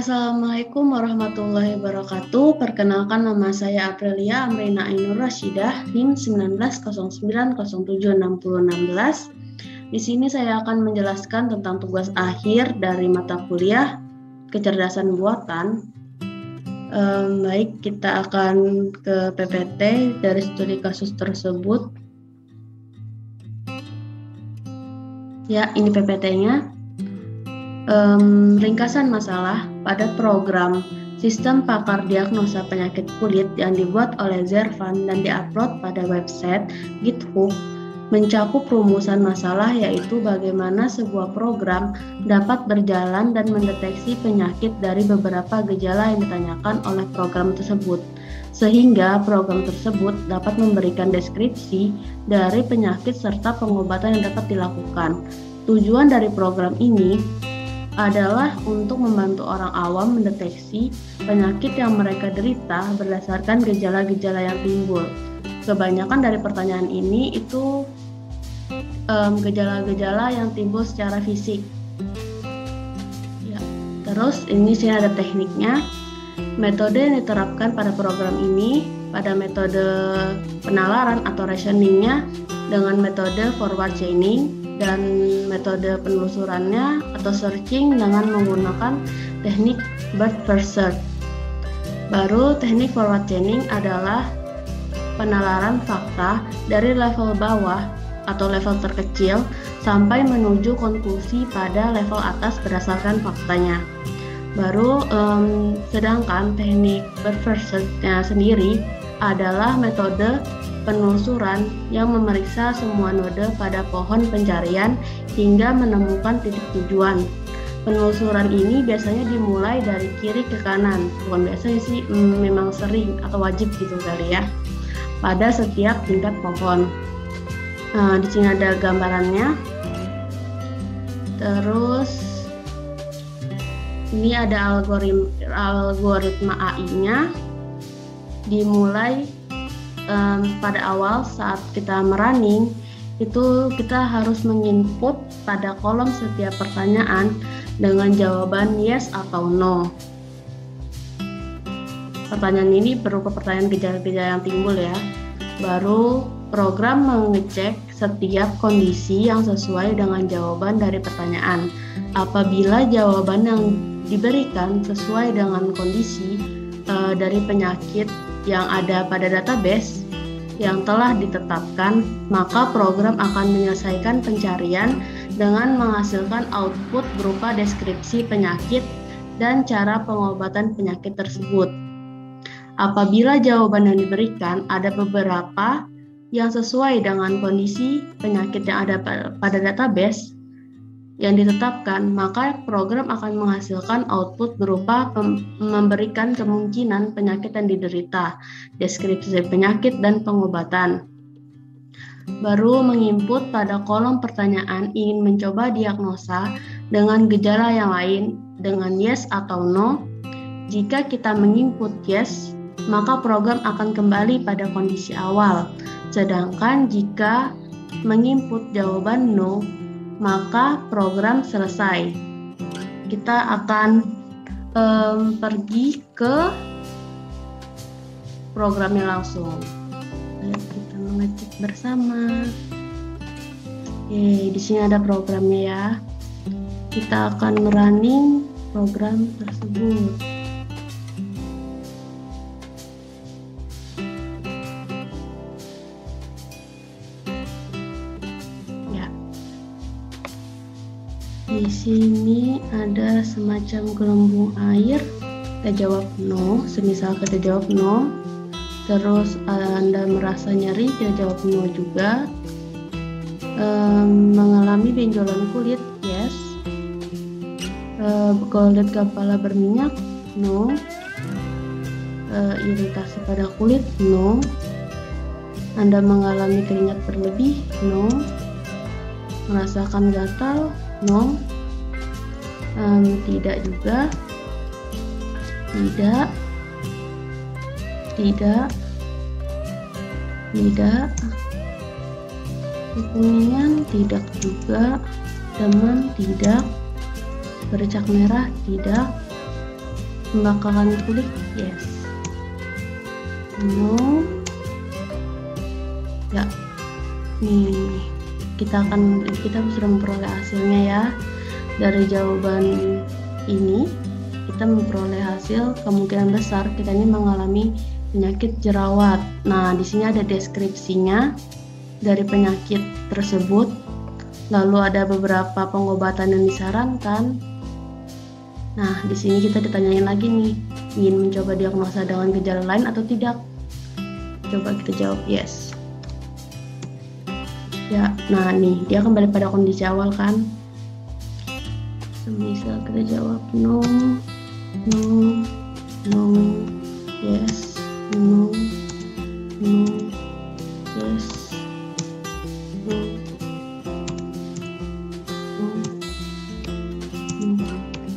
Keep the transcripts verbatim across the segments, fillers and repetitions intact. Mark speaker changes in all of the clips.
Speaker 1: Assalamualaikum warahmatullahi wabarakatuh. Perkenalkan, nama saya Aprilia Amrina Ainur Rashidah, NIM sembilan belas nol sembilan nol tujuh enam nol enam belas. Di sini saya akan menjelaskan tentang tugas akhir dari mata kuliah kecerdasan buatan. Ehm, baik, kita akan ke P P T dari studi kasus tersebut. Ya, ini P P T-nya. Um, ringkasan masalah pada program sistem pakar diagnosa penyakit kulit yang dibuat oleh Zervan dan diupload pada website GitHub mencakup rumusan masalah, yaitu bagaimana sebuah program dapat berjalan dan mendeteksi penyakit dari beberapa gejala yang ditanyakan oleh program tersebut, sehingga program tersebut dapat memberikan deskripsi dari penyakit serta pengobatan yang dapat dilakukan. Tujuan dari program ini adalah untuk membantu orang awam mendeteksi penyakit yang mereka derita berdasarkan gejala-gejala yang timbul. Kebanyakan dari pertanyaan ini itu um, gejala-gejala yang timbul secara fisik. Ya. Terus ini sini ada tekniknya. Metode yang diterapkan pada program ini pada metode penalaran atau reasoningnya dengan metode forward chaining, dan metode penelusurannya atau searching dengan menggunakan teknik bird first search. Baru teknik forward chaining adalah penalaran fakta dari level bawah atau level terkecil sampai menuju konklusi pada level atas berdasarkan faktanya. Baru um, sedangkan teknik bird first search-nya sendiri adalah metode penelusuran yang memeriksa semua node pada pohon pencarian hingga menemukan titik tujuan. Penelusuran ini biasanya dimulai dari kiri ke kanan, bukan biasanya sih, mm, memang sering atau wajib gitu kali ya, pada setiap tingkat pohon. Nah, di sini ada gambarannya. Terus ini ada algoritma, algoritma A I-nya. Dimulai Um, pada awal saat kita merunning itu kita harus menginput pada kolom setiap pertanyaan dengan jawaban yes atau no. Pertanyaan ini berupa pertanyaan gejala-gejala yang timbul ya. Baru program mengecek setiap kondisi yang sesuai dengan jawaban dari pertanyaan. Apabila jawaban yang diberikan sesuai dengan kondisi uh, dari penyakit yang ada pada database yang telah ditetapkan, maka program akan menyelesaikan pencarian dengan menghasilkan output berupa deskripsi penyakit dan cara pengobatan penyakit tersebut. Apabila jawaban yang diberikan ada beberapa yang sesuai dengan kondisi penyakit yang ada pada database yang ditetapkan, maka program akan menghasilkan output berupa memberikan kemungkinan penyakit yang diderita, deskripsi penyakit, dan pengobatan. Baru menginput pada kolom pertanyaan ingin mencoba diagnosa dengan gejala yang lain dengan yes atau no. Jika kita menginput yes, maka program akan kembali pada kondisi awal. Sedangkan jika menginput jawaban no, maka program selesai. Kita akan um, pergi ke programnya langsung. Ayo kita mengecek bersama. Oke, di sini ada programnya ya. Kita akan merunning program tersebut. Di sini ada semacam gelembung air. Kita jawab no, semisal kita jawab no. Terus Anda merasa nyeri, kita jawab no juga. Um, mengalami benjolan kulit, yes. Uh, kulit kepala berminyak, no. Uh, iritasi pada kulit, no. Anda mengalami keringat berlebih, no. Merasakan gatal, no. Um, tidak juga, tidak, tidak, tidak, kekuningan tidak juga, demam tidak, bercak merah tidak, Pembakaran kulit, yes. No. Ya, nih kita akan kita sudah memperoleh hasilnya ya. Dari jawaban ini kita memperoleh hasil kemungkinan besar kita ini mengalami penyakit jerawat. Nah, di sini ada deskripsinya dari penyakit tersebut. Lalu ada beberapa pengobatan yang disarankan. Nah, di sini kita ditanyain lagi nih, ingin mencoba diagnosa dengan gejala lain atau tidak? Coba kita jawab yes. Ya, nah nih dia kembali pada kondisi awal kan. Misal kita jawab no, no, no, yes, no, no, yes, no, no, no, no.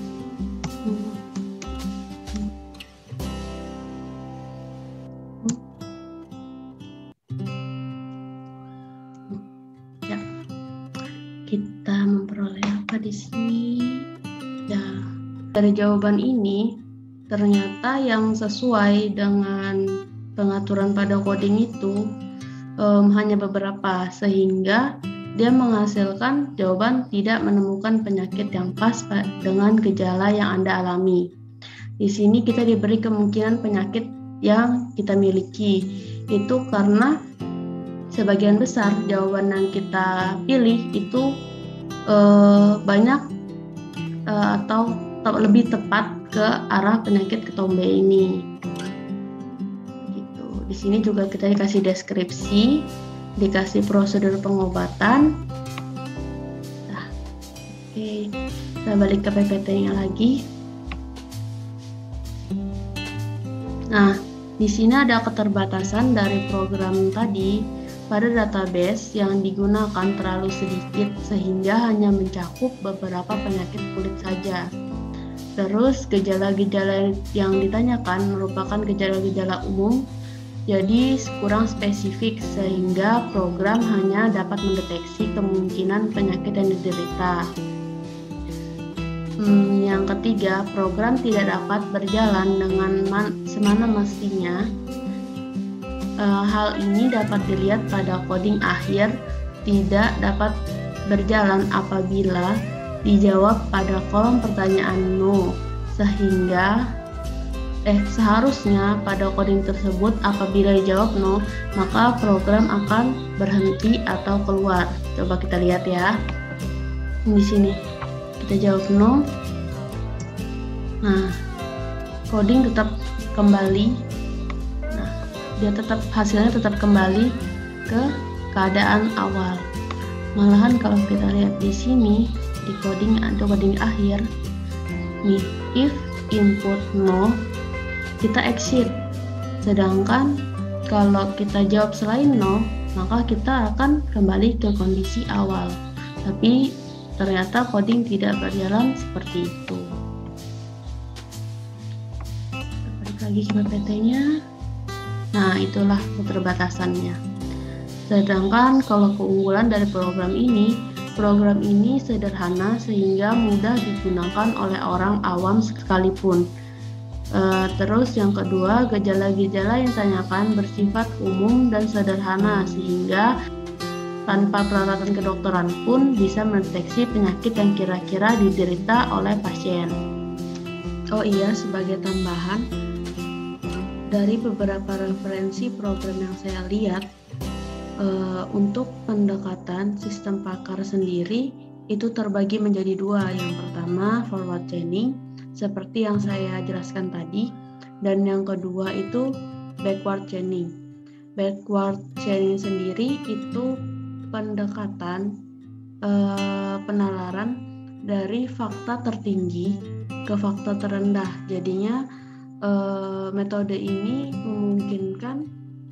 Speaker 1: Ya, kita memperoleh apa di sini? Ya, dari jawaban ini ternyata yang sesuai dengan pengaturan pada coding itu um, hanya beberapa, sehingga dia menghasilkan jawaban tidak menemukan penyakit yang pas dengan gejala yang Anda alami. Di sini kita diberi kemungkinan penyakit yang kita miliki. Itu karena sebagian besar jawaban yang kita pilih itu uh, banyak Uh, atau lebih tepat ke arah penyakit ketombe ini. Gitu. Di sini juga kita dikasih deskripsi, dikasih prosedur pengobatan. Nah, oke, okay. Kita balik ke P P T-nya lagi. Nah, di sini ada keterbatasan dari program tadi. Pada database yang digunakan terlalu sedikit sehingga hanya mencakup beberapa penyakit kulit saja. Terus gejala-gejala yang ditanyakan merupakan gejala-gejala umum, jadi kurang spesifik sehingga program hanya dapat mendeteksi kemungkinan penyakit yang diderita. Hmm, yang ketiga, program tidak dapat berjalan dengan semana mestinya. Uh, hal ini dapat dilihat pada coding akhir tidak dapat berjalan apabila dijawab pada kolom pertanyaan no, sehingga eh seharusnya pada coding tersebut apabila dijawab no, maka program akan berhenti atau keluar. Coba kita lihat ya. Di sini kita jawab no. Nah, coding tetap kembali. Dia tetap hasilnya tetap kembali ke keadaan awal. Malahan kalau kita lihat di sini di coding atau coding akhir nih, if input no kita exit, sedangkan kalau kita jawab selain no maka kita akan kembali ke kondisi awal. Tapi ternyata coding tidak berjalan seperti itu. Balik lagi ke P P T-nya. Nah, itulah keterbatasannya. Sedangkan kalau keunggulan dari program ini, program ini sederhana sehingga mudah digunakan oleh orang awam sekalipun. E, terus yang kedua, gejala-gejala yang ditanyakan bersifat umum dan sederhana sehingga tanpa peralatan kedokteran pun bisa mendeteksi penyakit yang kira-kira diderita oleh pasien. Oh iya, sebagai tambahan, dari beberapa referensi program yang saya lihat, uh, untuk pendekatan sistem pakar sendiri itu terbagi menjadi dua. Yang pertama forward chaining seperti yang saya jelaskan tadi, dan yang kedua itu backward chaining. Backward chaining sendiri itu pendekatan uh, penalaran dari fakta tertinggi ke fakta terendah. Jadinya Uh, metode ini memungkinkan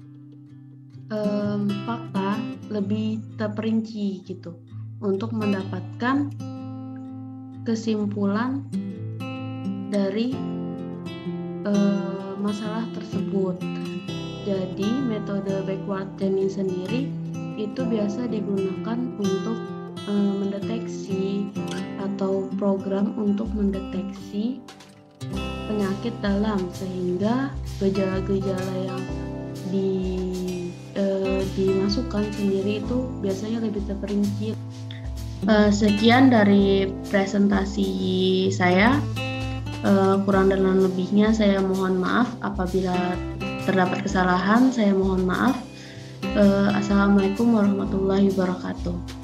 Speaker 1: um, fakta lebih terperinci gitu untuk mendapatkan kesimpulan dari uh, masalah tersebut. Jadi metode backward chaining sendiri itu biasa digunakan untuk uh, mendeteksi atau program untuk mendeteksi penyakit dalam, sehingga gejala-gejala yang di, eh, dimasukkan sendiri itu biasanya lebih terperinci. Eh, sekian dari presentasi saya. Eh, kurang dan lebihnya saya mohon maaf. Apabila terdapat kesalahan, saya mohon maaf. Eh, Assalamualaikum warahmatullahi wabarakatuh.